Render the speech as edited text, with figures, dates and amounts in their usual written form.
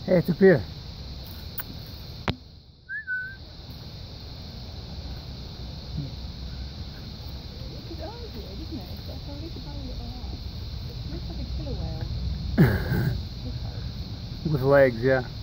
Hey, Tapir. It's odd, isn't it? It's got a really tiny little eye. It looks like a killer whale. With legs, yeah.